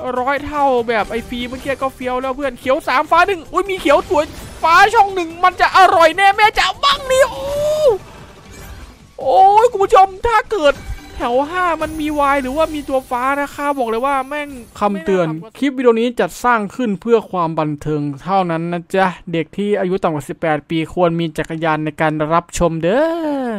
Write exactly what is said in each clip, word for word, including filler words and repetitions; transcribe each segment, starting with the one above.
ร้อยเท่าแบบไอฟรีเมื่อกี้ก็เฟี้ยวแล้วเพื่อนเขียวสามฟ้าหนึ่งอุ้ยมีเขียวสวยฟ้าช่องหนึ่งมันจะอร่อยแน่แม่จ๋าบ้างนี่โอ้โอ้ยคุณผู้ชมถ้าเกิดแถวห้ามันมีวายหรือว่ามีตัวฟ้านะคะบอกเลยว่าแม่งคำเตือนคลิปวิดีโอนี้จัดสร้างขึ้นเพื่อความบันเทิงเท่านั้นนะจ๊ะเด็กที่อายุต่ำกว่าสิบแปดปีควรมีจักรยานในการรับชมเด้อ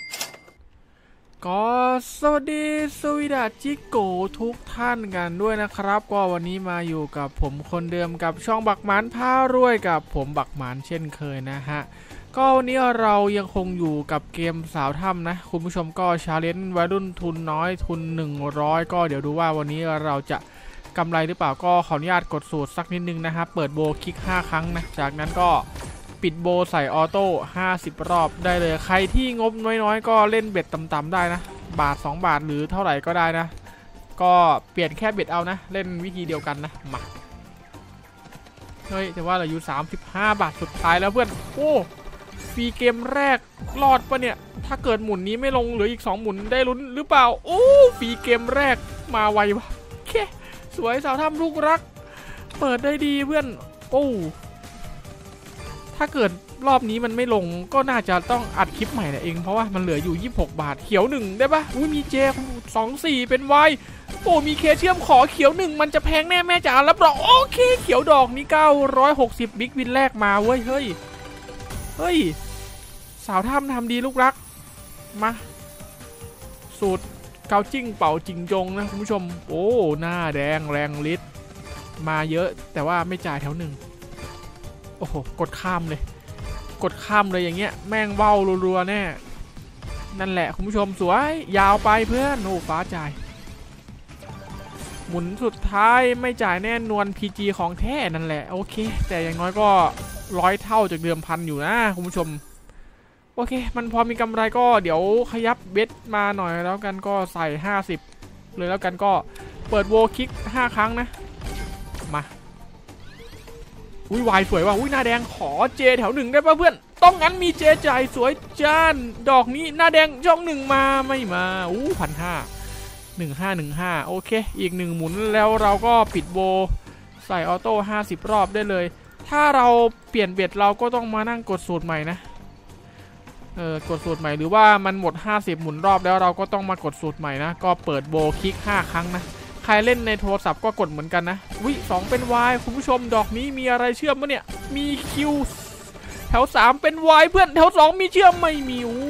ก็สวัสดีสวีดัสจิโกทุกท่านกันด้วยนะครับก็วันนี้มาอยู่กับผมคนเดิมกับช่องบักหมานพารวยกับผมบักหมานเช่นเคยนะฮะก็วันนี้เรายังคงอยู่กับเกมสาวถ้ำนะคุณผู้ชมก็ชาเลนจ์วัยรุ่นทุนน้อยทุนหนึ่งร้อยก็เดี๋ยวดูว่าวันนี้เราจะกำไรหรือเปล่าก็ขออนุญาตกดสูตรสักนิดนึงนะครับเปิดโบคลิกห้าครั้งนะจากนั้นก็ปิดโบใส่ออโต้ห้าสิบรอบได้เลยใครที่งบน้อยๆก็เล่นเบ็ดต่ำๆได้นะบาทสองบาทหรือเท่าไหร่ก็ได้นะก็เปลี่ยนแค่เบ็ดเอานะเล่นวิธีเดียวกันนะมาเฮ้ยแต่ว่าเราอยู่สามสิบห้าบาทสุดท้ายแล้วเพื่อนโอ้ฟรีเกมแรกรอดปะเนี่ยถ้าเกิดหมุนนี้ไม่ลงเหลืออีกสองหมุนได้ลุ้นหรือเปล่าโอ้ฟรีเกมแรกมาไววะโอเคสวยสาวถ้ำลูกรักเปิดได้ดีเพื่อนโอ้ถ้าเกิดรอบนี้มันไม่ลงก็น่าจะต้องอัดคลิปใหม่นะเองเพราะว่ามันเหลืออยู่ยี่สิบหกบาทเขียวหนึ่งได้ปะอุ้ยมีเจสองสี่เป็นวายโอ้มีเคเชื่อมขอเขียวหนึ่งมันจะแพงแน่แม่จ๋ารับรองโอเคเขียวดอกนี้เก้าร้อยหกสิบบิ๊กวินแรกมาเว้ยเฮ้ยเฮ้ยสาวถ้ำทำดีลูกรักมาสูตรเกาจิ้งเป่าจิงจงนะคุณผู้ชมโอ้หน้าแดงแรงฤทธิ์มาเยอะแต่ว่าไม่จ่ายแถวหนึ่งโอ้โหกดข้ามเลยกดข้ามเลยอย่างเงี้ยแม่งเว้ารัวๆแน่นั่นแหละคุณผู้ชมสวยยาวไปเพื่อนโอ้ฟ้าจ่ายหมุนสุดท้ายไม่จ่ายแน่นวน พี จี ของแท้นั่นแหละโอเคแต่อย่างน้อยก็ร้อยเท่าจากเดิมพันอยู่นะคุณผู้ชมโอเคมันพอมีกำไรก็เดี๋ยวขยับเบ็ดมาหน่อยแล้วกันก็ใส่ห้าสิบเลยแล้วกันก็เปิดโวคลิกห้าครั้งนะมาอุ้ยวายสวยว่ะอุ้ยหน้าแดงขอเจแถวหนึ่งได้ป่ะเพื่อนต้องงั้นมีเจจ่ายสวยจานดอกนี้หน้าแดงช่องหนึ่งมาไม่มาอู้พันห้าหนึ่งห้าหนึ่งห้าโอเคอีกหนึ่งหมุนแล้วเราก็ปิดโบใส่ออโต้ห้าสิบรอบได้เลยถ้าเราเปลี่ยนเบ็ดเราก็ต้องมานั่งกดสูตรใหม่นะเออกดสูตรใหม่หรือว่ามันหมดห้าสิบหมุนรอบแล้วเราก็ต้องมากดสูตรใหม่นะก็เปิดโบคลิกห้าครั้งนะใครเล่นในโทรศัพท์ก็กดเหมือนกันนะวิสองเป็นวายคุณผู้ชมดอกนี้มีอะไรเชื่อมปะเนี่ยมีคิวแถวสามเป็นวายเพื่อนแถวสองมีเชื่อมไม่มีอู้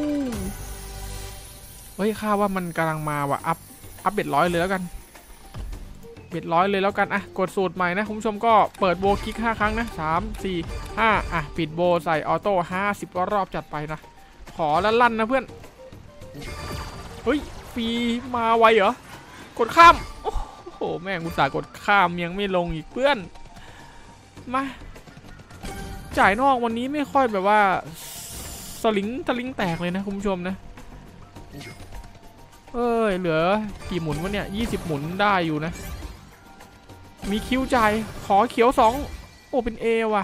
เฮ้ยข้าว่ามันกำลังมาว่ะอัพอัพเบ็ดร้อยเลยแล้วกันเบ็ดร้อยเลยแล้วกันอ่ะกดสูตรใหม่นะคุณผู้ชมก็เปิดโบคลิกห้าครั้งนะสามสี่ห้าอ่ะปิดโบใส่ออโต้ห้าสิบรอบจัดไปนะขอแล้วลั่นนะเพื่อนเฮ้ยฟรีมาไวเหรอกดข้ามโอ้โหแม่งอุตส่าห์กดข้ามยังไม่ลงอีกเพื่อนมาจ่ายนอกวันนี้ไม่ค่อยแบบว่าสลิงสลิงแตกเลยนะคุณผู้ชมนะเอ้ยเหลือกี่หมุนวะเนี่ยยี่สิบหมุนได้อยู่นะมีคิวจ่ายขอเขียวสองโอ้เป็นเอว่ะ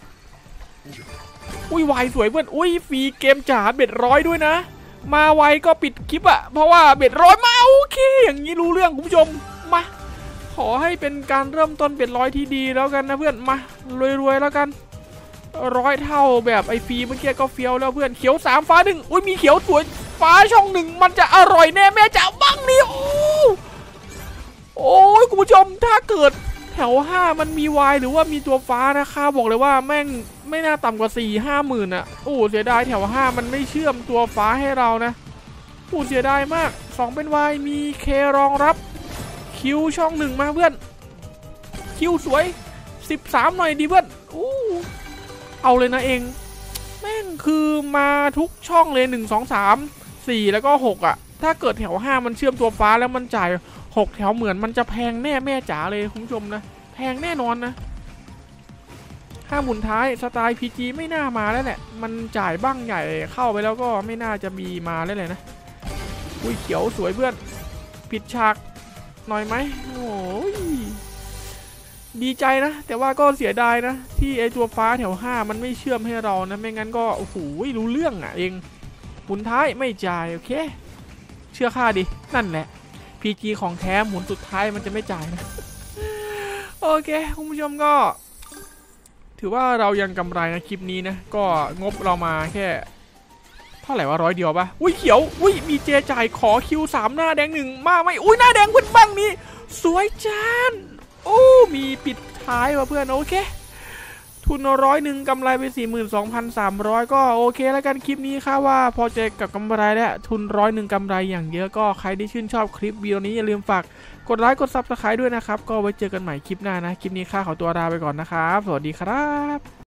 อุ้ยวายสวยเพื่อนอุ้ยฟรีเกมจ๋าเบ็ดร้อยด้วยนะมาไวก็ปิดคลิปอะเพราะว่าเบ็ดร้อยมาโอเคอย่างนี้รู้เรื่องคุณผู้ชมมาขอให้เป็นการเริ่มต้นเบ็ดร้อยที่ดีแล้วกันนะเพื่อนมารวยๆแล้วกันร้อยเท่าแบบไอฟรีเมื่อกี้ก็เฟี้ยวแล้วเพื่อนเขียวสามฟ้าหนึ่งอุ้ยมีเขียวสวยฟ้าช่องหนึ่งมันจะอร่อยแน่แม่จ๋าบ้างนี่โอ้โอ้ยคุณผู้ชมถ้าเกิดแถวห้ามันมีวายหรือว่ามีตัวฟ้านะคะบอกเลยว่าแม่งไม่น่าต่ำกว่าสี่ห้าหมื่นอะโอ้เสียดายแถวห้ามันไม่เชื่อมตัวฟ้าให้เรานะโอ้เสียดายมากสองเป็นวายมีเครองรับคิวช่องหนึ่งมาเพื่อนคิวสวยสิบสามหน่อยดีเพื่อนโอ้เอาเลยนะเองแม่งคือมาทุกช่องเลยหนึ่ง สอง สาม สี่แล้วก็หกอะถ้าเกิดแถวห้ามันเชื่อมตัวฟ้าแล้วมันจ่ายหกแถวเหมือนมันจะแพงแน่แม่จ๋าเลยคุณผู้ชมนะแพงแน่นอนนะห้าหมุนท้ายสไตล์ พี จี ไม่น่ามาแล้วแหละมันจ่ายบ้างใหญ่เข้าไปแล้วก็ไม่น่าจะมีมาแล้วเลยนะอุ้ยเขียวสวยเพื่อนผิดฉากหน่อยไหมโอ้ยดีใจนะแต่ว่าก็เสียดายนะที่ไอตัวฟ้าแถวห้ามันไม่เชื่อมให้เรานะไม่งั้นก็โอ้โหรู้เรื่องอ่ะเองหมุนท้ายไม่จ่ายโอเคเชื่อข้าดินั่นแหละ พี จี ของแท้หมุนสุดท้ายมันจะไม่จ่ายนะโอเคคุณผู้ชมก็ถือว่าเรายังกำไรนะคลิปนี้นะก็งบเรามาแค่เท่าไหร่ว่าร้อยเดียวปะอุ้ยเขียวอุ้ยมีเจจ่ายขอคิวสามหน้าแดงหนึ่งมาไหมอุ้ยหน้าแดงขึ้นบ้างนี้สวยจานโอ้มีปิดท้ายว่ะเพื่อนโอเคทุนร้อยหนึ่งกำไรไป สี่หมื่นสองพันสามร้อย ก็โอเคแล้วกันคลิปนี้ค่ะว่าพอใจกับกำไรแล้วทุนร้อยหนึ่งกำไรอย่างเยอะก็ใครที่ชื่นชอบคลิปวิดีโอนี้อย่าลืมฝากกดไลค์กดซับสไครต์ด้วยนะครับก็ไว้เจอกันใหม่คลิปหน้านะคลิปนี้ค่ะขอตัวลาไปก่อนนะครับสวัสดีครับ